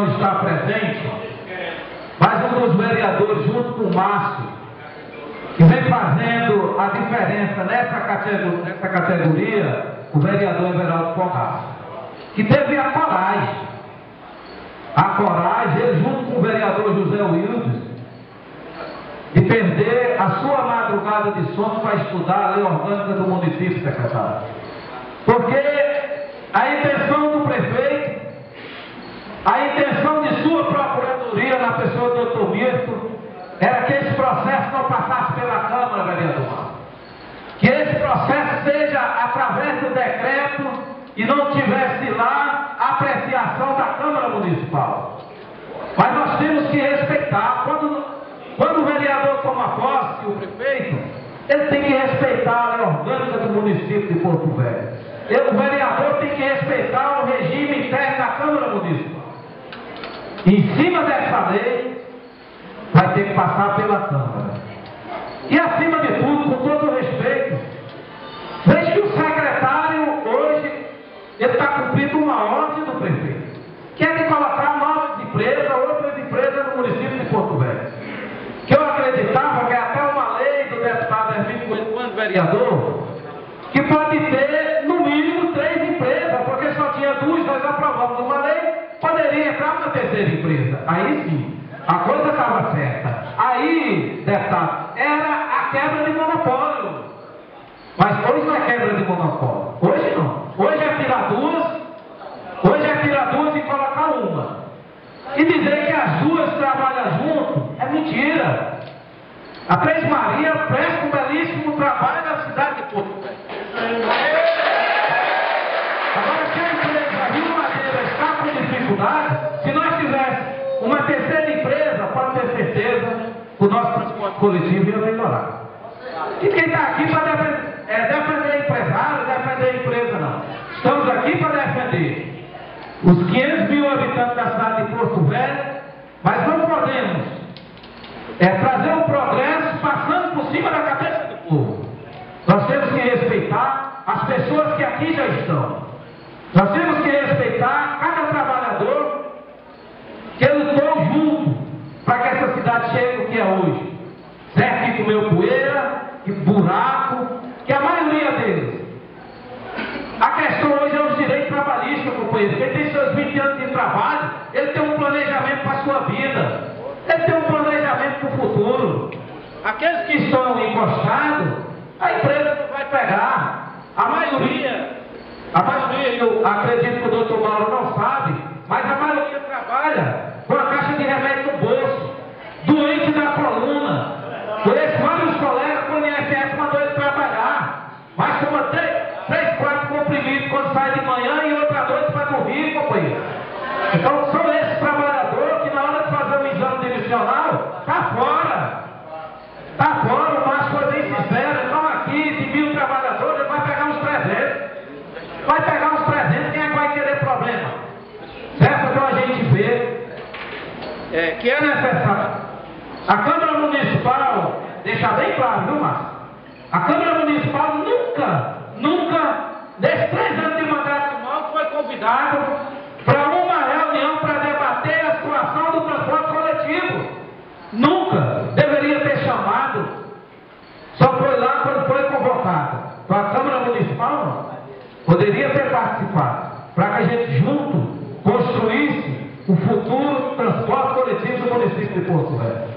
não está presente, mas um dos vereadores, junto com o Márcio, que vem fazendo a diferença nessa categoria, o vereador Everaldo Fogaça, que teve a coragem, ele junto com o vereador José Wildes, de perder a sua madrugada de sono para estudar a lei orgânica do município, secretário. Porque a intenção do prefeito, a intenção de sua procuradoria na pessoa do doutor Mirko, era que esse processo não passasse pela Câmara, vereador. Que esse processo seja através do decreto e não tivesse lá a apreciação da Câmara Municipal. Mas nós temos que respeitar. Quando o vereador toma posse, o prefeito, ele tem que respeitar a lei orgânica do município de Porto Velho. O vereador tem que respeitar o regime interno da Câmara Municipal. Em cima dessa lei, vai ter que passar pela Câmara. E acima de tudo, com todo o respeito, veja que o secretário hoje, ele está cumprindo uma ordem do prefeito, que é de colocar novas empresas, outras empresas no município de Porto Velho. Que eu acreditava que até uma lei do deputado Hermínio Coelho, quando vereador, que pode ter no mínimo 3 empresas, porque só tinha 2, nós aprovamos uma lei, poderia entrar uma terceira empresa. Aí sim, a coisa estava certa. Aí, deputado, era a quebra de monopólio. Mas hoje não é quebra de monopólio. Hoje não. Hoje é tirar duas e colocar uma. E dizer que as duas trabalham junto é mentira. A Três Maria presta um belíssimo trabalho na cidade de Porto Velho. Agora, se a empresa Rio Madeira está com dificuldade, se nós tivéssemos uma terceira empresa, pode ter certeza que o nosso transporte coletivo ia melhorar. E quem está aqui para defender empresário, defender a empresa, não. Estamos aqui para defender os 500 mil habitantes da cidade de Porto Velho, mas não podemos trazer o progresso passando por cima da cabeça do povo. Nós temos que respeitar as pessoas que aqui já estão. Nós temos que respeitar cada trabalhador que lutou junto para que essa cidade chegue no que é hoje. Certo que comeu poeira, que buraco, que a maioria deles. A questão hoje é os direitos trabalhistas, companheiro. Quem tem seus 20 anos de trabalho, ele tem um planejamento para a sua vida. Ele tem um planejamento para o futuro. Aqueles que estão encostados, a empresa não vai pegar. A maioria, eu acredito que o doutor Mauro não sabe, mas a maioria trabalha com a caixa de remédio no bolso, doente da coluna. Conheço vários colegas quando o INSS mandou ele trabalhar, mas toma 3, 4 comprimidos quando sai de manhã e outra noite para dormir, companheiro. Então são esses trabalhadores que na hora de fazer o exame divisional, está fora. Está fora, o Márcio foi bem sincero. Então aqui, de 1000 trabalhadores, ele vai pegar uns 300. Vai pegar uns 300, quem é que vai querer problema? Certo? Então a gente vê que é necessário. A Câmara Municipal, deixa bem claro, viu, Márcio? A Câmara Municipal nunca, nesses 3 anos de mandato do Mauro, foi convidado para uma reunião para debater a situação do transporte coletivo. Nunca deveria ter chamado. Só foi lá quando foi convocado. Então a Câmara Municipal não. Poderia ter participado, para que a gente junto construísse o futuro transporte coletivo do município de Porto Velho.